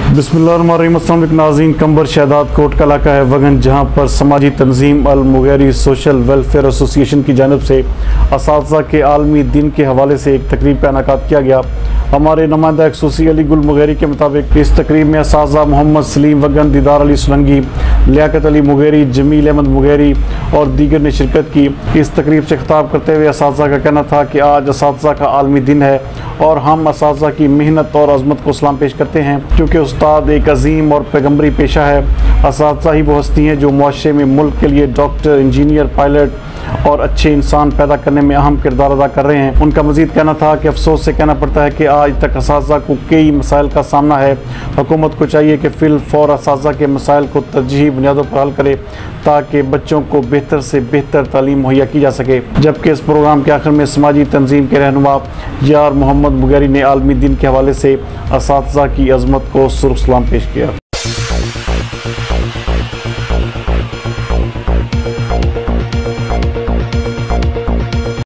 बिस्मिल्लाहिर्रहमानिर्रहीम। अस्सलाम वालेकुम नाज़रीन, कंबर शहदाद कोट कला का है वगन, जहाँ पर समाजी तंजीम अल मुगैरी सोशल वेलफेयर एसोसिएशन की जानिब से असातिज़ा के आलमी दिन के हवाले से एक तकरीब का इनेकाद किया गया। हमारे नुमाइंदा एक्सूसी अली गुल मुगैरी के मुताबिक इस तकरीब में असातिज़ा मोहम्मद सलीम वगन, दीदार अली सुलंगी, लियाकत अली मुगैरी, जमील अहमद मुगैरी और दीगर ने शिरकत की। इस तकरीब से खिताब करते हुए असातिज़ा का कहना था कि आज असातिज़ा का आलमी दिन है और हम असातिज़ा की मेहनत और अज़मत को सलाम पेश करते हैं, क्योंकि उस्ताद एक अजीम और पैगम्बरी पेशा है। असातिज़ा ही वो हस्ती हैं जो मुआशरे में मुल्क के लिए डॉक्टर, इंजीनियर, पायलट और अच्छे इंसान पैदा करने में अहम किरदार अदा कर रहे हैं। उनका मज़ीद कहना था कि अफसोस से कहना पड़ता है कि आज तक असातिज़ा को कई मसाइल का सामना है। हुकूमत को चाहिए कि फ़िल फ़ौर असातिज़ा के मसाइल को तरजीही बुनियादों पर हल करे ताकि बच्चों को बेहतर से बेहतर तालीम मुहैया की जा सके। जबकि इस प्रोग्राम के आखिर में समाजी तंजीम के रहनुमा यार मोहम्मद मुगैरी ने आलमी दिन के हवाले से असातिज़ा की अज़मत को सुर्ख सलाम पेश किया।